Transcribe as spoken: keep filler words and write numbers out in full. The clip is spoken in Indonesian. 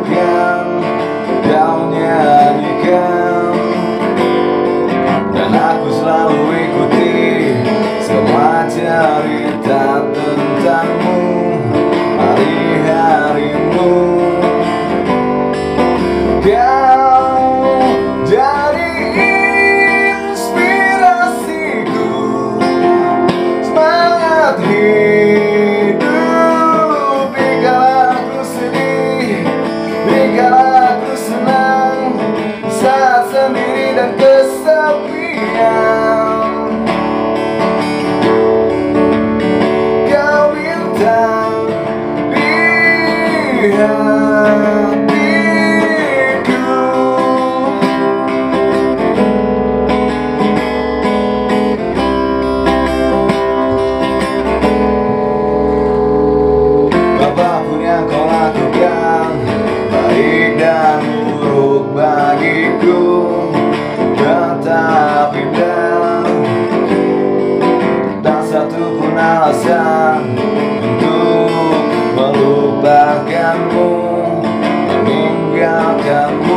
akan kau nyanyikan, dan aku selalu ikuti semua cerita tentangmu, hari-harimu. Kau jadi inspirasiku, semangat hidup dikala aku sedih, dikala aku senang, saat sendiri dan kesepian. Kau bintang di hatiku. Apapun yang kau lakukan, baik dan buruk bagiku, tetap indah. Tak satu pun alasan untuk melupakanmu, meninggalkanmu.